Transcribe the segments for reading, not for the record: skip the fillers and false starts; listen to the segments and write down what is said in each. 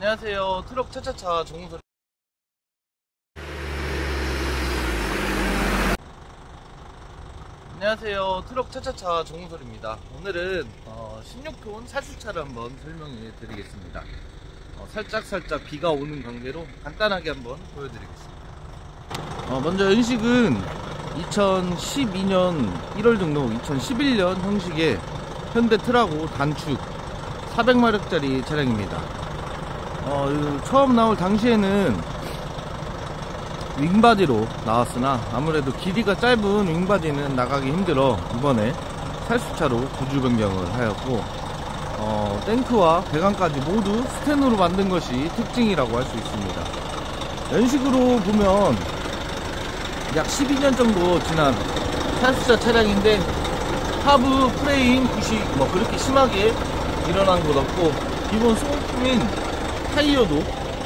안녕하세요. 트럭 차차차 정우솔. 안녕하세요. 트럭 차차차 정우솔입니다. 오늘은 16톤 살수차를 한번 설명해 드리겠습니다. 살짝 비가 오는 관계로 간단하게 한번 보여드리겠습니다. 먼저 연식은 2012년 1월 등록 2011년 형식의 현대 트라고 단축 400마력짜리 차량입니다. 처음 나올 당시에는 윙바디로 나왔으나 아무래도 길이가 짧은 윙바디는 나가기 힘들어 이번에 살수차로 구조 변경을 하였고, 탱크와 배관까지 모두 스텐으로 만든 것이 특징이라고 할 수 있습니다. 연식으로 보면 약 12년 정도 지난 살수차 차량인데 하부 프레임 부식 그렇게 심하게 일어난 것 없고, 기본 소모품인 타이어도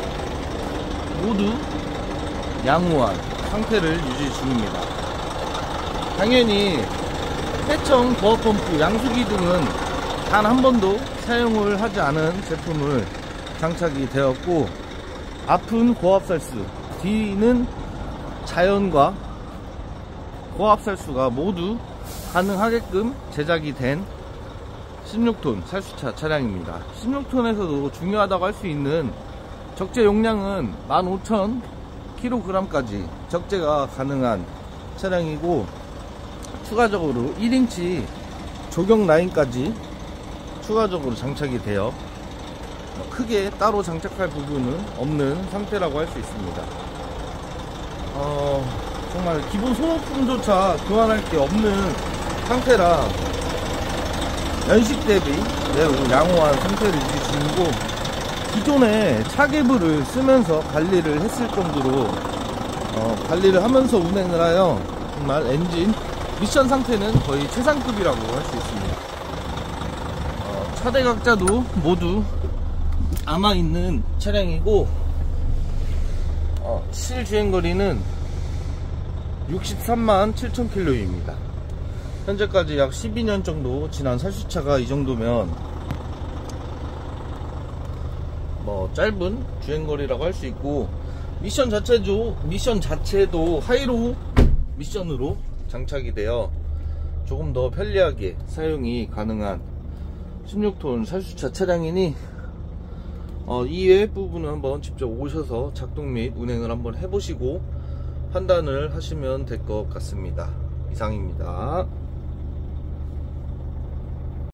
모두 양호한 상태를 유지 중입니다. 당연히 해청, 보아펌프, 양수기 등은 단 한 번도 사용을 하지 않은 제품을 장착이 되었고, 앞은 고압살수, 뒤는 자연과 고압살수가 모두 가능하게끔 제작이 된 16톤 살수차 차량입니다. 16톤에서도 중요하다고 할 수 있는 적재 용량은 15,000kg까지 적재가 가능한 차량이고, 추가적으로 1인치 조경 라인까지 추가적으로 장착이 되어 크게 따로 장착할 부분은 없는 상태라고 할 수 있습니다. 정말 기본 소모품조차 교환할 게 없는 상태라 연식 대비 매우 양호한 상태를 유지 중이고, 기존에 차계부를 쓰면서 관리를 했을 정도로 관리를 하면서 운행을 하여 정말 엔진 미션 상태는 거의 최상급이라고 할 수 있습니다. 차대각자도 모두 남아있는 차량이고, 실주행거리는 63만 7,000km입니다. 현재까지 약 12년 정도 지난 살수차가 이 정도면 짧은 주행거리라고 할 수 있고, 미션 자체도 하이로우 미션으로 장착이 되어 조금 더 편리하게 사용이 가능한 16톤 살수차 차량이니 이외 부분은 한번 직접 오셔서 작동 및 운행을 한번 해보시고 판단을 하시면 될 것 같습니다. 이상입니다.